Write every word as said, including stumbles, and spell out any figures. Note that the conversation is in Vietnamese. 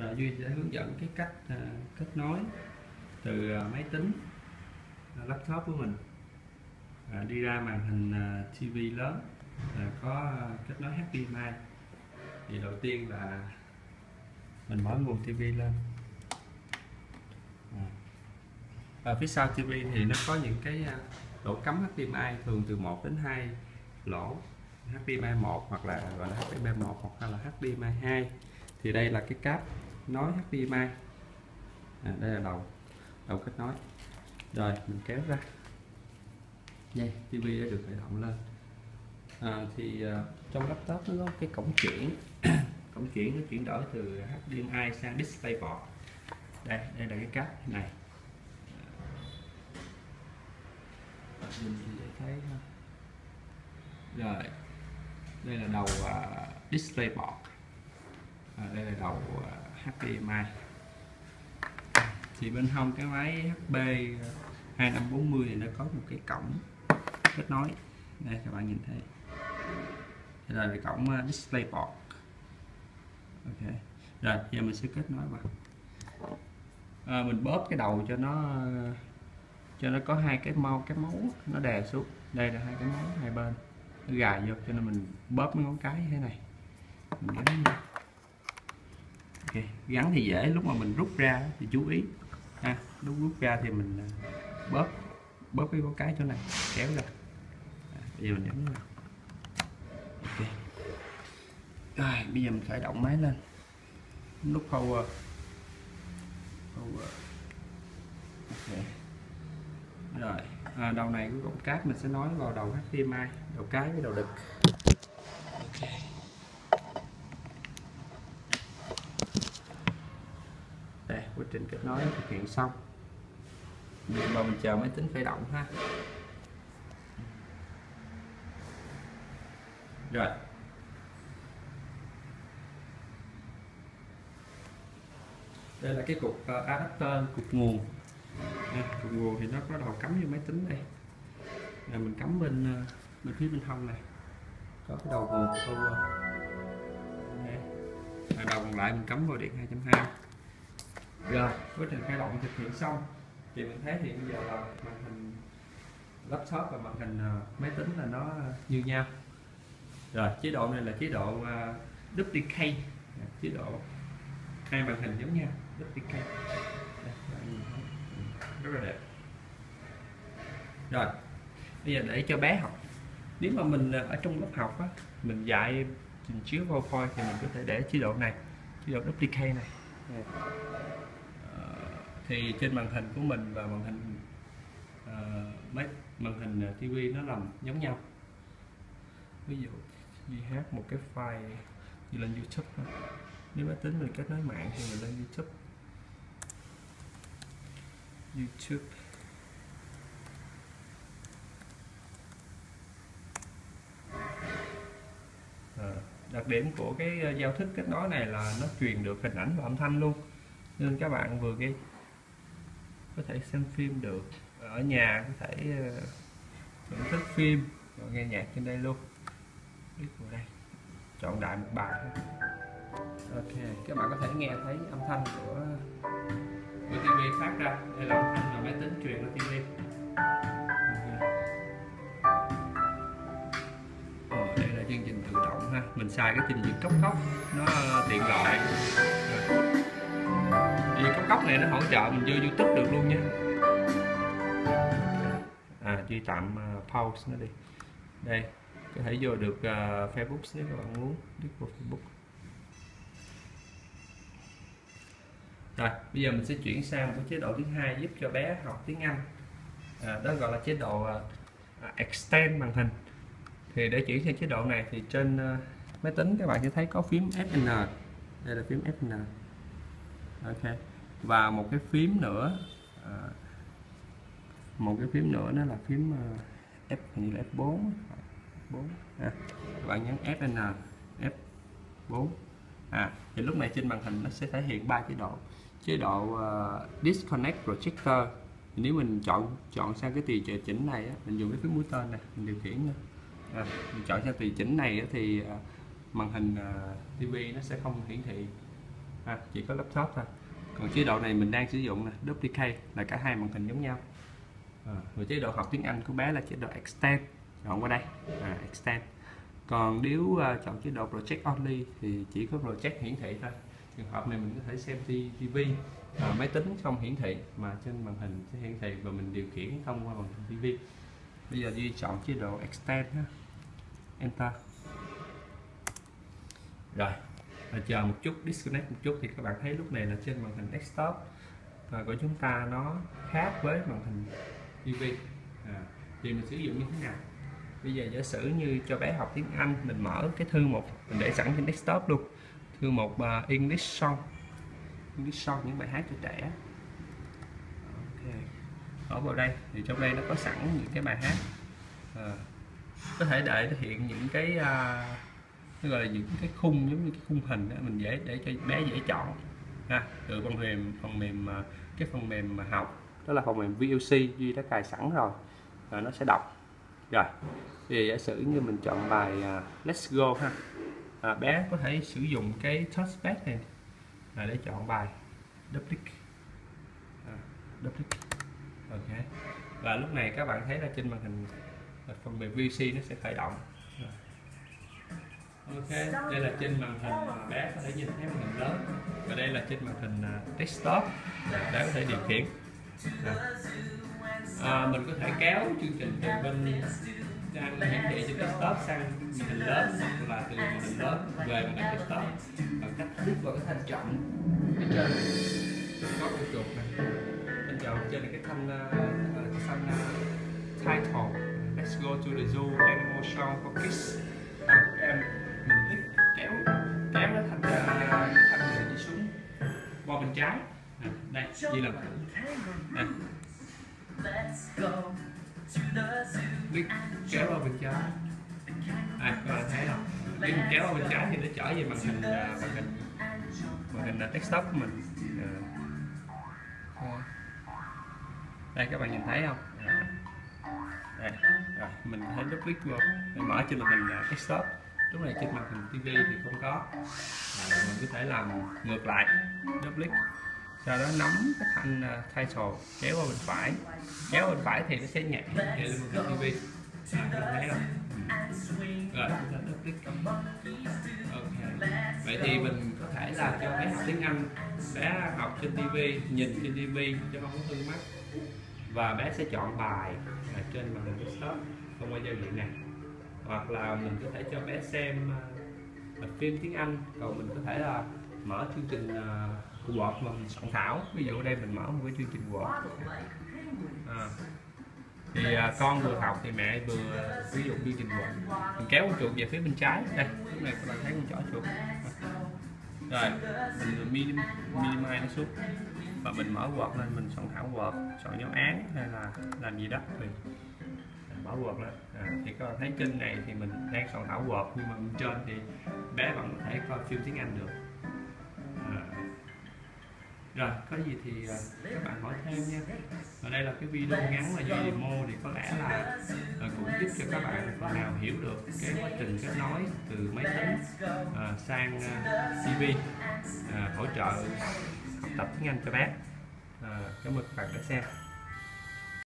Rồi Duy sẽ hướng dẫn cái cách uh, kết nối từ uh, máy tính uh, laptop của mình uh, đi ra màn hình uh, ti vi lớn uh, có uh, kết nối hát đê em i. Thì đầu tiên là mình mở nguồn ti vi lên. Ở phía sau ti vi thì nó có những cái uh, lỗ cắm hát đê em i, thường từ một đến hai lỗ hát đê em i một, hoặc là gọi là hát đê em i một hoặc là hát đê em i hai. Thì đây là cái cáp nối hát đê em i. À, đây là đầu đầu kết nối. Rồi mình kéo ra. Đây, ti vi đã được khởi động lên. À, thì uh, trong laptop nó có cái cổng chuyển. Cổng chuyển nó chuyển đổi từ hát đê em i sang DisplayPort. Đây, đây là cái cáp này. Mình sẽ thấy ha. Rồi đây là đầu uh, DisplayPort. À, đây là đầu uh, hát đê em i. Thì bên hông cái máy hát pê hai năm bốn mươi này nó có một cái cổng kết nối. Đây các bạn nhìn thấy. Đây là cổng uh, DisplayPort. Ok. Rồi giờ mình sẽ kết nối vào. À, mình bóp cái đầu cho nó cho nó có hai cái mau cái mấu nó đè xuống. Đây là hai cái mấu hai bên nó gài vô, cho nên mình bóp mấy ngón cái như thế này, mình gắn vô. Ok, gắn thì dễ, lúc mà mình rút ra thì chú ý ha, lúc rút ra thì mình bóp bóp cái ngón cái chỗ này kéo ra. À, bây giờ mình nhấn vào. Ok, rồi bây giờ mình khởi động máy lên, nút power power. Ok. Rồi à, đầu này của cổng cáp mình sẽ nối vào đầu hát đê em i, đầu cái với đầu đực. Ok. Đây, quá trình kết nối thực hiện xong. Bây giờ mình chờ máy tính khởi động ha. Rồi. Đây là cái cục uh, adapter, cục nguồn. À, cục nguồn thì nó có đầu cắm vô máy tính đây. Là mình cắm bên uh, bên phía bên hông này. Có cái đầu nguồn power. À, đầu còn lại mình cắm vào điện hai chấm hai. Rồi, quá trình khởi động thực hiện xong thì mình thấy thì bây giờ là màn hình laptop và màn hình uh, máy tính là nó như nhau. Rồi, chế độ này là chế độ uh, duplicate, chế độ hai màn hình giống nhau, duplicate. Đây, rất là đẹp. Rồi, bây giờ để cho bé học, nếu mà mình ở trong lớp học á, mình dạy trình chiếu PowerPoint thì mình có thể để chế độ này, chế độ duplicate này. Thì trên màn hình của mình và màn hình uh, mấy màn hình ti vi nó làm giống nhau. Ví dụ như hát một cái file như lên YouTube đó. Nếu máy tính mình kết nối mạng thì mình lên YouTube YouTube à, đặc điểm của cái giao thức kết nối này là nó truyền được hình ảnh và âm thanh luôn, nên các bạn vừa cái có thể xem phim được, ở nhà có thể uh, thưởng thức phim rồi nghe nhạc trên đây luôn. Click vào đây, chọn đại một bài. Ok, các bạn có thể nghe thấy âm thanh của của ti vi phát ra. Đây là âm thanh mà máy tính truyền qua ti vi. Ờ, đây là chương trình tự động ha, mình xài cái trình duyệt cốc cốc nó tiện lợi. Vì cốc cốc này nó hỗ trợ mình vô YouTube được luôn nha. À, Duy tạm uh, pause nó đi. Đây, có thể vô được uh, Facebook nếu các bạn muốn, click vào Facebook. Rồi, bây giờ mình sẽ chuyển sang một cái chế độ thứ hai giúp cho bé học tiếng Anh. À, đó gọi là chế độ uh, extend màn hình. Thì để chuyển sang chế độ này thì trên uh, máy tính các bạn sẽ thấy có phím F N. Đây là phím F N. Ok. Và một cái phím nữa, uh, một cái phím nữa nó là phím uh, F, hình như là F bốn. bốn. À, các bạn nhấn F N, F bốn. À, thì lúc này trên màn hình nó sẽ thể hiện ba chế độ. Chế độ uh, Disconnect Projector. Thì nếu mình chọn chọn sang cái tùy chỉnh này á, mình dùng cái phím mũi tên này mình điều khiển nữa. À, mình chọn sang tùy chỉnh này á, thì uh, màn hình uh, ti vi nó sẽ không hiển thị à, chỉ có laptop thôi. Còn chế độ này mình đang sử dụng là Duplicate, là cả hai màn hình giống nhau. À, rồi chế độ học tiếng Anh của bé là chế độ Extend, chọn qua đây, à, Extend. Còn nếu uh, chọn chế độ Project Only thì chỉ có Project hiển thị thôi. Trường hợp này mình có thể xem ti vi, à, máy tính không hiển thị mà trên màn hình sẽ hiển thị và mình điều khiển thông qua màn hình ti vi. Bây giờ Duy chọn chế độ Extend ha. Enter. Rồi, và chờ một chút, disconnect một chút thì các bạn thấy lúc này là trên màn hình desktop à, của chúng ta nó khác với màn hình ti vi. À, thì mình sử dụng như thế nào? Bây giờ giả sử như cho bé học tiếng Anh, mình mở cái thư mục, mình để sẵn trên desktop luôn, thư mục uh, English Song, English Song, những bài hát cho trẻ. Ok, ở vào đây thì trong đây nó có sẵn những cái bài hát, à, có thể để nó hiện những cái uh, nó gọi là những cái khung, giống như cái khung hình đó, mình dễ để cho bé dễ chọn ha. Từ phần mềm phần mềm uh, cái phần mềm mà học đó là phần mềm vê lờ xê Duy đã cài sẵn rồi, rồi nó sẽ đọc. Rồi thì giả sử như mình chọn bài uh, Let's Go ha, à, bé có thể sử dụng cái touchpad này là để chọn bài Duplicate, à, Duplicate. Ok, và lúc này các bạn thấy là trên màn hình phần mềm vê lờ xê nó sẽ khởi động. Rồi. Ok, đây là trên màn hình mà bé có thể nhìn thấy màn hình lớn, và đây là trên màn hình uh, desktop bé có thể điều khiển. À. À, mình có thể kéo chương trình từ bên đang hiển thị trên desktop sang màn hình lớn, hoặc là từ màn hình lớn về màn hình desktop bằng cách click vào cái thanh chọn phía trên có con chuột này, thanh chọn trên này cái thanh uh, cái thanh uh, title Let's go to the zoo animal show for kids. À, các em mình click kéo kéo nó thành uh, thanh này đi xuống qua bên trái. À, đây như là đây. Click kéo vào bên trái, à, các bạn thấy không? Nếu mình kéo vào bên trái thì nó trở về màn hình uh, màn hình màn hình uh, desktop của mình. Uh, đây các bạn nhìn thấy không? Đây, rồi mình thấy double click vô để mở trên màn hình uh, desktop. Lúc này trên màn hình ti vi thì không có, à, mình có thể làm ngược lại, double click, sau đó nắm cái thanh uh, title kéo qua bên phải, kéo bên phải thì nó sẽ nhảy về lên màn hình ti vi. À, các bạn thấy không? Rồi chúng ta double click. Ok, vậy thì mình có thể là cho bé học tiếng Anh, bé học trên ti vi, nhìn trên ti vi cho không có hư mắt, và bé sẽ chọn bài ở trên màn hình desktop thông qua giao diện này. Hoặc là mình có thể cho bé xem uh, phim tiếng Anh, còn mình có thể là mở chương trình uh, Word mà mình soạn thảo. Ví dụ ở đây mình mở một cái chương trình Word, à, thì uh, con vừa học thì mẹ vừa uh, sử dụng chương trình Word. Mình kéo con chuột về phía bên trái, đây lúc này các bạn thấy con chỏ chuột, rồi mình minim, minimize nó xuống và mình mở Word lên, mình soạn thảo Word, soạn giáo án hay là làm gì đó thì mở Word lên. À, thì các bạn thấy trên này thì mình đang soạn thảo Word, nhưng mà bên trên thì bé vẫn có thể coi phim tiếng Anh được. À, rồi có gì thì uh, các bạn hỏi thêm nha. Và đây là cái video ngắn là do demo, thì có lẽ là uh, cũng giúp cho các bạn phần nào hiểu được cái quá trình kết nối từ máy tính uh, sang uh, ti vi, uh, hỗ trợ học tập tiếng Anh cho bé. Uh, cảm ơn các bạn đã xem.